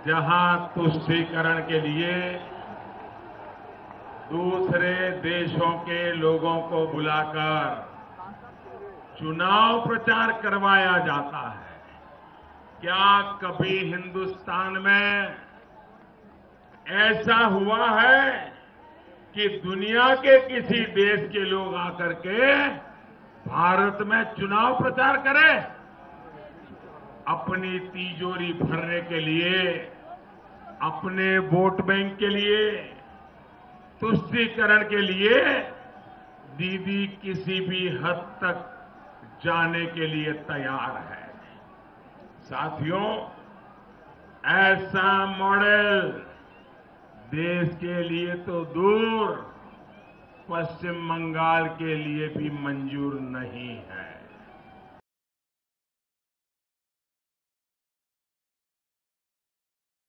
जहां तुष्टीकरण के लिए दूसरे देशों के लोगों को बुलाकर चुनाव प्रचार करवाया जाता है। क्या कभी हिंदुस्तान में ऐसा हुआ है कि दुनिया के किसी देश के लोग आकर के भारत में चुनाव प्रचार करें? अपनी तिजोरी भरने के लिए, अपने वोट बैंक के लिए, तुष्टीकरण के लिए दीदी किसी भी हद तक जाने के लिए तैयार है। साथियों, ऐसा मॉडल देश के लिए तो दूर, पश्चिम बंगाल के लिए भी मंजूर नहीं है।